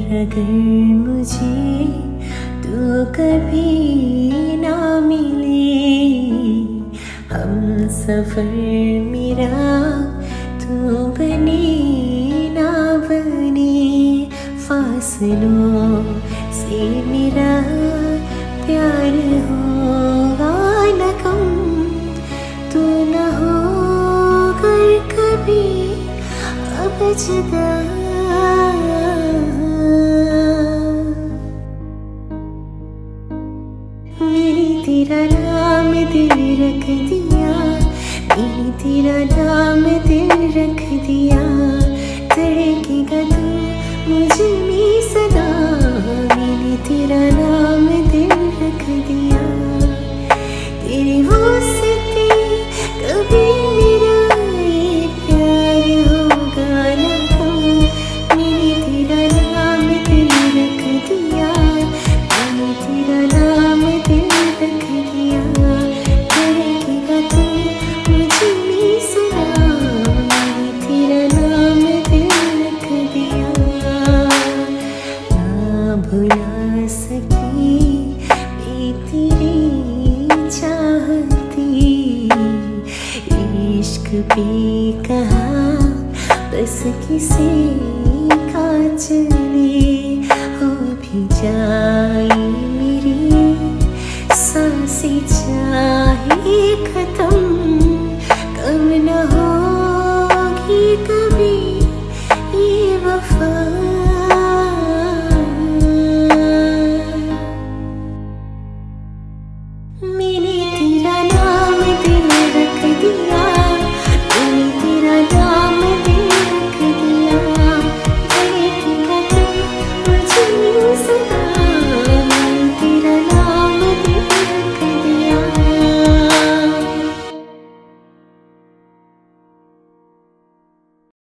अगर मुझे तो कभी ना मिले, हम सफर मेरा तू बने ना बने, फासलों से मेरा प्यार होगा न कम, तू न होकर कभी अब जुदा। मैंने तेरा नाम दिल रख दिया, मैंने तेरा नाम दिल रख दिया, धड़केगा तू मुझ में सदा, मैंने तेरा नाम दिल रख दिया। तेरे वास्ते कभी मेरा ये प्यार होगा ना कम, मैंने तेरा नाम दिल रख दिया, मैंने तेरा नाम दिल रख दिया, धड़केगा तू मुझ में सदा, मैंने तेरा नाम दिल रख दिया। ना भुला सकी मैं तेरी चाहती, इश्क पे कहा बस किसी का चले हो भी जाए।